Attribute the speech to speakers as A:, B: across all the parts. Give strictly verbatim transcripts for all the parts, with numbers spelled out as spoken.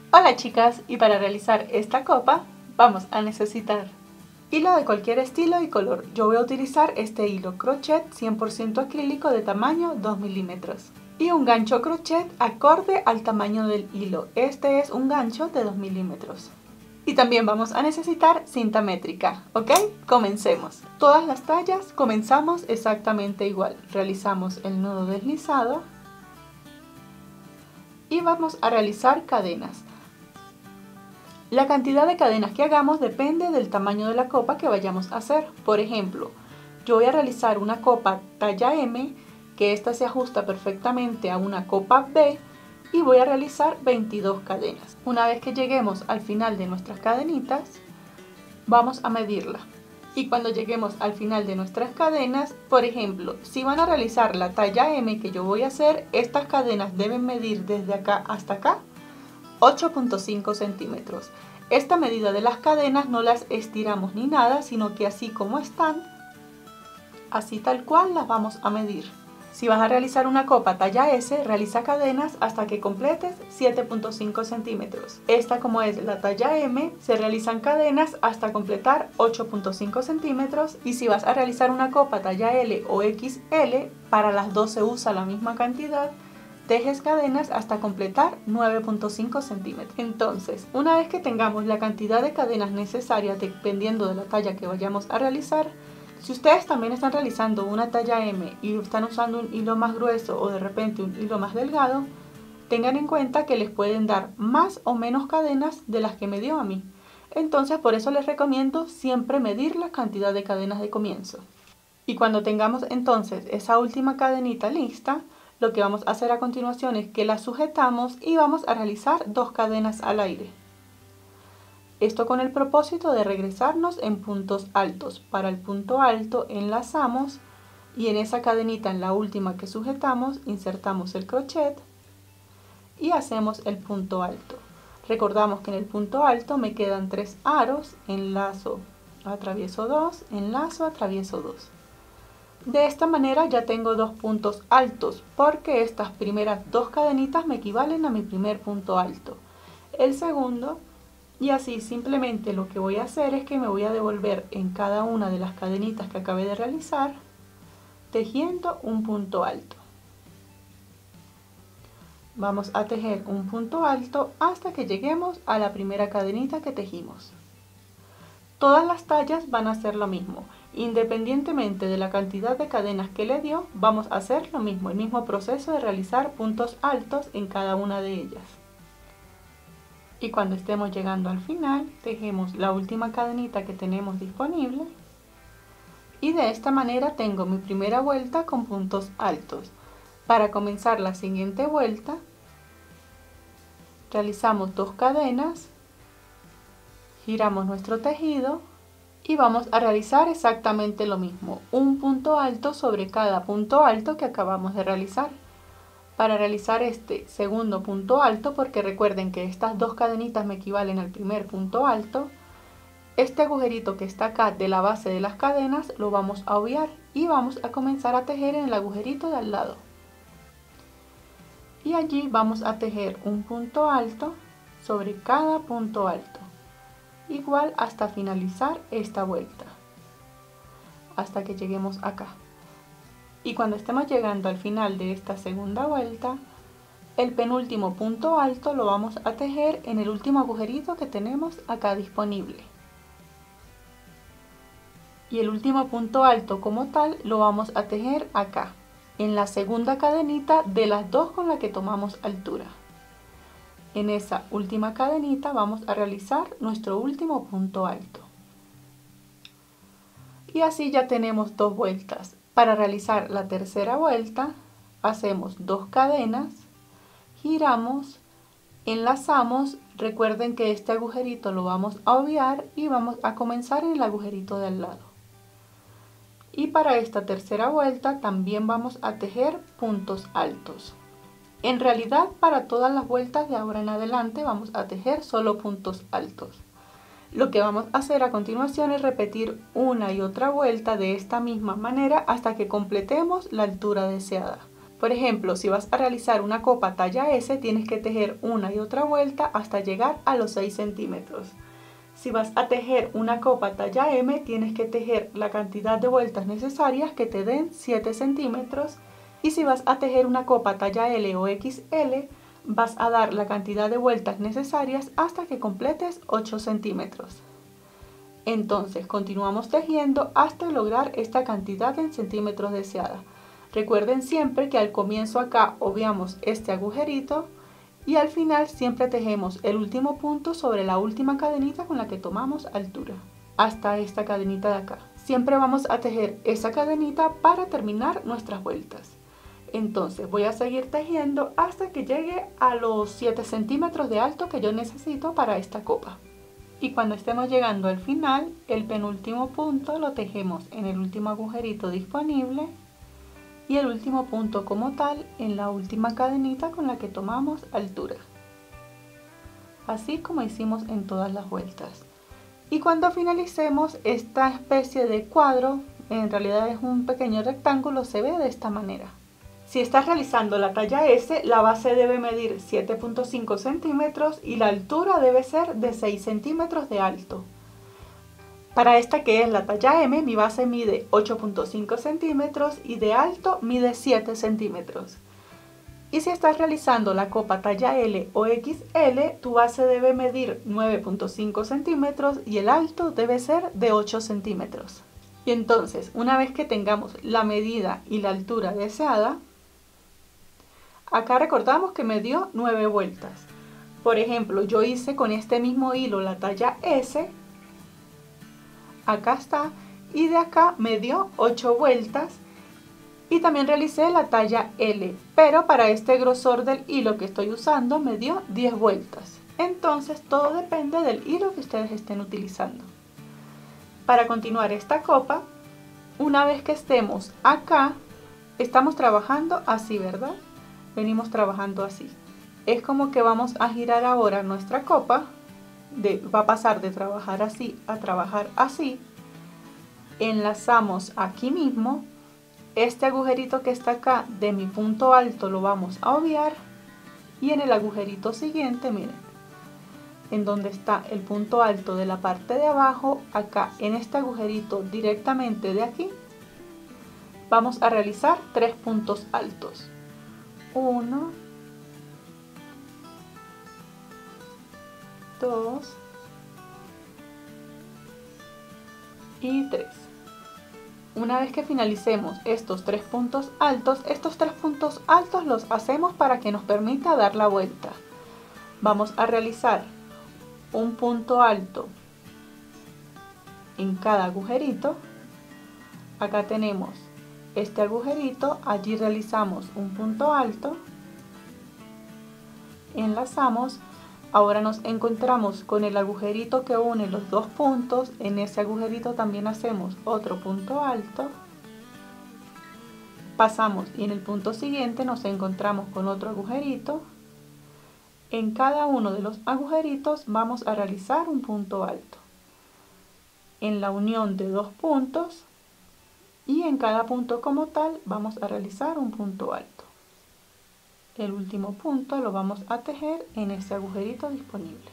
A: Hola chicas, y para realizar esta copa vamos a necesitar hilo de cualquier estilo y color. Yo voy a utilizar este hilo crochet cien por ciento acrílico de tamaño dos milímetros y un gancho crochet acorde al tamaño del hilo. Este es un gancho de dos milímetros. Y también vamos a necesitar cinta métrica, ¿ok? Comencemos. Todas las tallas comenzamos exactamente igual. Realizamos el nudo deslizado y vamos a realizar cadenas. La cantidad de cadenas que hagamos depende del tamaño de la copa que vayamos a hacer. Por ejemplo, yo voy a realizar una copa talla M, que esta se ajusta perfectamente a una copa B, y voy a realizar veintidós cadenas. Una vez que lleguemos al final de nuestras cadenitas, vamos a medirla. Y cuando lleguemos al final de nuestras cadenas, por ejemplo, si van a realizar la talla M que yo voy a hacer, estas cadenas deben medir desde acá hasta acá ocho punto cinco centímetros. Esta medida de las cadenas no las estiramos ni nada, sino que así como están, así tal cual las vamos a medir. Si vas a realizar una copa talla S, realiza cadenas hasta que completes siete punto cinco centímetros. Esta, como es la talla M, se realizan cadenas hasta completar ocho punto cinco centímetros. Y si vas a realizar una copa talla L o X L, para las dos se usa la misma cantidad, tejes cadenas hasta completar nueve punto cinco centímetros. Entonces, una vez que tengamos la cantidad de cadenas necesarias dependiendo de la talla que vayamos a realizar, si ustedes también están realizando una talla M y están usando un hilo más grueso o de repente un hilo más delgado, tengan en cuenta que les pueden dar más o menos cadenas de las que me dio a mí. Entonces, por eso les recomiendo siempre medir la cantidad de cadenas de comienzo. Y cuando tengamos entonces esa última cadenita lista, lo que vamos a hacer a continuación es que la sujetamos y vamos a realizar dos cadenas al aire. Esto con el propósito de regresarnos en puntos altos. Para el punto alto enlazamos y en esa cadenita, en la última que sujetamos, insertamos el crochet y hacemos el punto alto. Recordamos que en el punto alto me quedan tres aros, enlazo, atravieso dos, enlazo, atravieso dos. De esta manera ya tengo dos puntos altos, porque estas primeras dos cadenitas me equivalen a mi primer punto alto. El segundo, y así simplemente lo que voy a hacer es que me voy a devolver en cada una de las cadenitas que acabé de realizar, tejiendo un punto alto. Vamos a tejer un punto alto hasta que lleguemos a la primera cadenita que tejimos. Todas las tallas van a hacer lo mismo. Independientemente de la cantidad de cadenas que le dio, vamos a hacer lo mismo, el mismo proceso de realizar puntos altos en cada una de ellas. Y cuando estemos llegando al final, tejemos la última cadenita que tenemos disponible. Y de esta manera tengo mi primera vuelta con puntos altos. Para comenzar la siguiente vuelta, realizamos dos cadenas, giramos nuestro tejido y vamos a realizar exactamente lo mismo, un punto alto sobre cada punto alto que acabamos de realizar. Para realizar este segundo punto alto, porque recuerden que estas dos cadenitas me equivalen al primer punto alto, este agujerito que está acá de la base de las cadenas lo vamos a obviar y vamos a comenzar a tejer en el agujerito de al lado. Y allí vamos a tejer un punto alto sobre cada punto alto, igual hasta finalizar esta vuelta, hasta que lleguemos acá. Y cuando estemos llegando al final de esta segunda vuelta, el penúltimo punto alto lo vamos a tejer en el último agujerito que tenemos acá disponible. Y el último punto alto como tal lo vamos a tejer acá, en la segunda cadenita de las dos con la que tomamos altura. En esa última cadenita vamos a realizar nuestro último punto alto. Y así ya tenemos dos vueltas. Para realizar la tercera vuelta, hacemos dos cadenas, giramos, enlazamos. Recuerden que este agujerito lo vamos a obviar y vamos a comenzar en el agujerito de al lado. Y para esta tercera vuelta también vamos a tejer puntos altos. En realidad, para todas las vueltas de ahora en adelante vamos a tejer solo puntos altos. Lo que vamos a hacer a continuación es repetir una y otra vuelta de esta misma manera hasta que completemos la altura deseada. Por ejemplo, si vas a realizar una copa talla ese, tienes que tejer una y otra vuelta hasta llegar a los seis centímetros. Si vas a tejer una copa talla eme, tienes que tejer la cantidad de vueltas necesarias que te den siete centímetros. Y si vas a tejer una copa talla ele o equis ele, vas a dar la cantidad de vueltas necesarias hasta que completes ocho centímetros. Entonces continuamos tejiendo hasta lograr esta cantidad en centímetros deseada. Recuerden siempre que al comienzo acá obviamos este agujerito y al final siempre tejemos el último punto sobre la última cadenita con la que tomamos altura, hasta esta cadenita de acá. Siempre vamos a tejer esa cadenita para terminar nuestras vueltas. Entonces voy a seguir tejiendo hasta que llegue a los siete centímetros de alto que yo necesito para esta copa. Y cuando estemos llegando al final, el penúltimo punto lo tejemos en el último agujerito disponible y el último punto como tal en la última cadenita con la que tomamos altura. Así como hicimos en todas las vueltas. Y cuando finalicemos, esta especie de cuadro, en realidad es un pequeño rectángulo, se ve de esta manera. Si estás realizando la talla ese, la base debe medir siete punto cinco centímetros y la altura debe ser de seis centímetros de alto. Para esta que es la talla eme, mi base mide ocho punto cinco centímetros y de alto mide siete centímetros. Y si estás realizando la copa talla ele o equis ele, tu base debe medir nueve punto cinco centímetros y el alto debe ser de ocho centímetros. Y entonces, una vez que tengamos la medida y la altura deseada, acá recordamos que me dio nueve vueltas. Por ejemplo, yo hice con este mismo hilo la talla ese, acá está, y de acá me dio ocho vueltas. Y también realicé la talla ele, pero para este grosor del hilo que estoy usando me dio diez vueltas. Entonces todo depende del hilo que ustedes estén utilizando. Para continuar esta copa, una vez que estemos acá, estamos trabajando así, ¿verdad? Venimos trabajando así. Es como que vamos a girar ahora nuestra copa, de, va a pasar de trabajar así a trabajar así. Enlazamos aquí mismo. Este agujerito que está acá de mi punto alto lo vamos a obviar y en el agujerito siguiente, miren, en donde está el punto alto de la parte de abajo, acá en este agujerito directamente de aquí, vamos a realizar tres puntos altos. Uno, dos y tres. Una vez que finalicemos estos tres puntos altos, estos tres puntos altos los hacemos para que nos permita dar la vuelta. Vamos a realizar un punto alto en cada agujerito. Acá tenemos este agujerito, allí realizamos un punto alto, enlazamos. Ahora nos encontramos con el agujerito que une los dos puntos. En ese agujerito también hacemos otro punto alto. Pasamos y en el punto siguiente nos encontramos con otro agujerito. En cada uno de los agujeritos vamos a realizar un punto alto. En la unión de dos puntos y en cada punto como tal vamos a realizar un punto alto. El último punto lo vamos a tejer en ese agujerito disponible.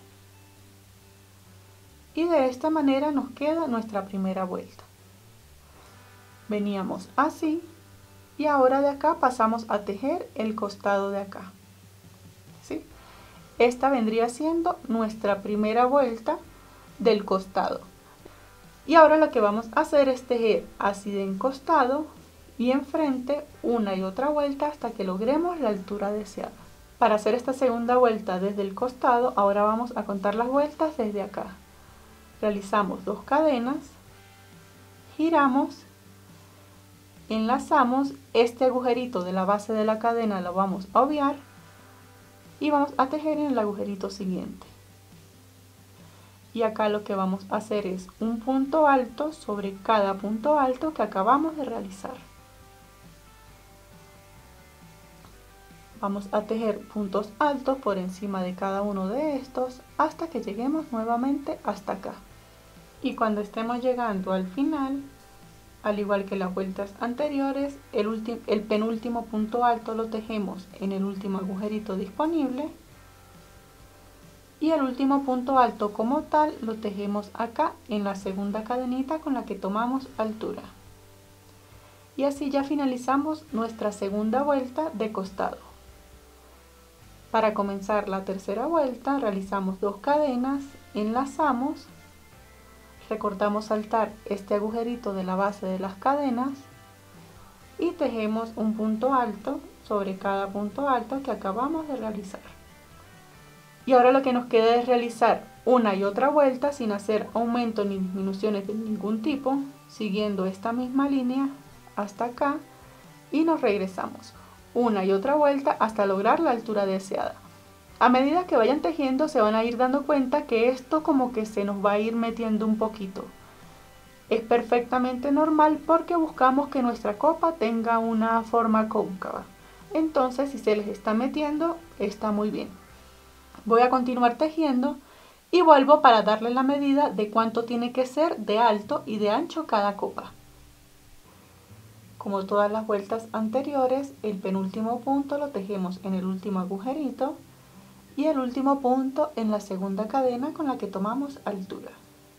A: Y de esta manera nos queda nuestra primera vuelta. Veníamos así y ahora de acá pasamos a tejer el costado de acá. ¿Sí? Esta vendría siendo nuestra primera vuelta del costado. Y ahora lo que vamos a hacer es tejer así de encostado y enfrente una y otra vuelta hasta que logremos la altura deseada. Para hacer esta segunda vuelta desde el costado, ahora vamos a contar las vueltas desde acá. Realizamos dos cadenas, giramos, enlazamos, este agujerito de la base de la cadena lo vamos a obviar y vamos a tejer en el agujerito siguiente. Y acá lo que vamos a hacer es un punto alto sobre cada punto alto que acabamos de realizar. Vamos a tejer puntos altos por encima de cada uno de estos hasta que lleguemos nuevamente hasta acá. Y cuando estemos llegando al final, Al igual que las vueltas anteriores, el, el penúltimo punto alto lo tejemos en el último agujerito disponible y el último punto alto como tal lo tejemos acá en la segunda cadenita con la que tomamos altura. Y así ya finalizamos nuestra segunda vuelta de costado. Para comenzar la tercera vuelta realizamos dos cadenas, enlazamos, recortamos saltar este agujerito de la base de las cadenas y tejemos un punto alto sobre cada punto alto que acabamos de realizar. Y ahora lo que nos queda es realizar una y otra vuelta sin hacer aumento ni disminuciones de ningún tipo, siguiendo esta misma línea hasta acá y nos regresamos una y otra vuelta hasta lograr la altura deseada. A medida que vayan tejiendo se van a ir dando cuenta que esto como que se nos va a ir metiendo un poquito. Es perfectamente normal porque buscamos que nuestra copa tenga una forma cóncava. Entonces si se les está metiendo está muy bien. Voy a continuar tejiendo y vuelvo para darle la medida de cuánto tiene que ser de alto y de ancho cada copa. Como todas las vueltas anteriores, el penúltimo punto lo tejemos en el último agujerito y el último punto en la segunda cadena con la que tomamos altura.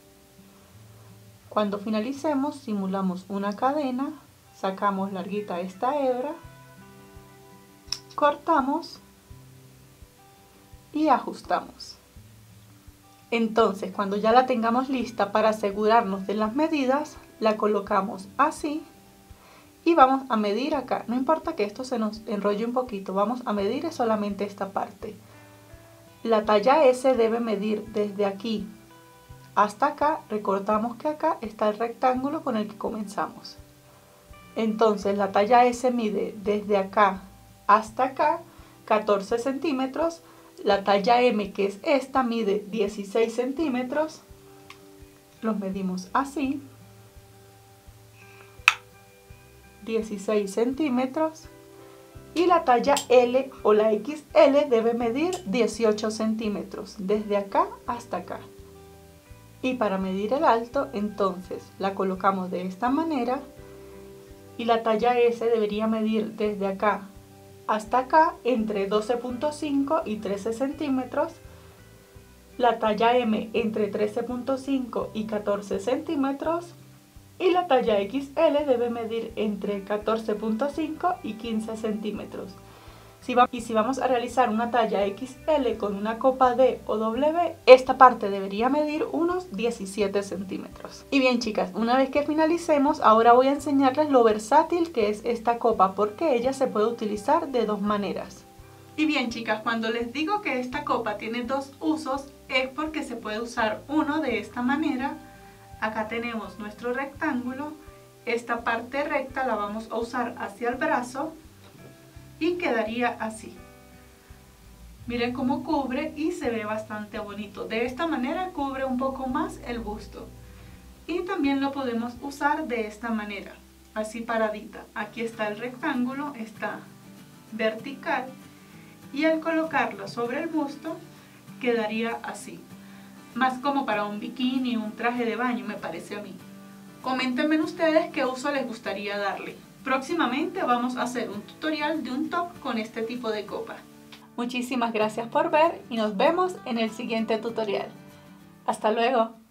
A: Cuando finalicemos, simulamos una cadena, sacamos larguita esta hebra, cortamos y ajustamos. Entonces, cuando ya la tengamos lista para asegurarnos de las medidas, la colocamos así y vamos a medir acá. No importa que esto se nos enrolle un poquito, vamos a medir solamente esta parte. La talla S debe medir desde aquí hasta acá. Recordamos que acá está el rectángulo con el que comenzamos. Entonces la talla S mide desde acá hasta acá catorce centímetros. La talla M, que es esta, mide dieciséis centímetros. Los medimos así. dieciséis centímetros. Y la talla L o la equis ele debe medir dieciocho centímetros, desde acá hasta acá. Y para medir el alto, entonces la colocamos de esta manera. Y la talla S debería medir desde acá hasta acá entre doce punto cinco y trece centímetros. La talla M entre trece punto cinco y catorce centímetros. Y la talla equis ele debe medir entre catorce punto cinco y quince centímetros. Si va, y si vamos a realizar una talla equis ele con una copa D o W, esta parte debería medir unos diecisiete centímetros. Y bien chicas, una vez que finalicemos, ahora voy a enseñarles lo versátil que es esta copa, porque ella se puede utilizar de dos maneras. Y bien chicas, cuando les digo que esta copa tiene dos usos, es porque se puede usar uno de esta manera. Acá tenemos nuestro rectángulo, esta parte recta la vamos a usar hacia el brazo y quedaría así. Miren cómo cubre y se ve bastante bonito. De esta manera cubre un poco más el busto. Y también lo podemos usar de esta manera, así paradita. Aquí está el rectángulo, está vertical y al colocarlo sobre el busto quedaría así. Más como para un bikini, un traje de baño, me parece a mí. Coméntenme ustedes qué uso les gustaría darle. Próximamente vamos a hacer un tutorial de un top con este tipo de copa. Muchísimas gracias por ver y nos vemos en el siguiente tutorial. Hasta luego.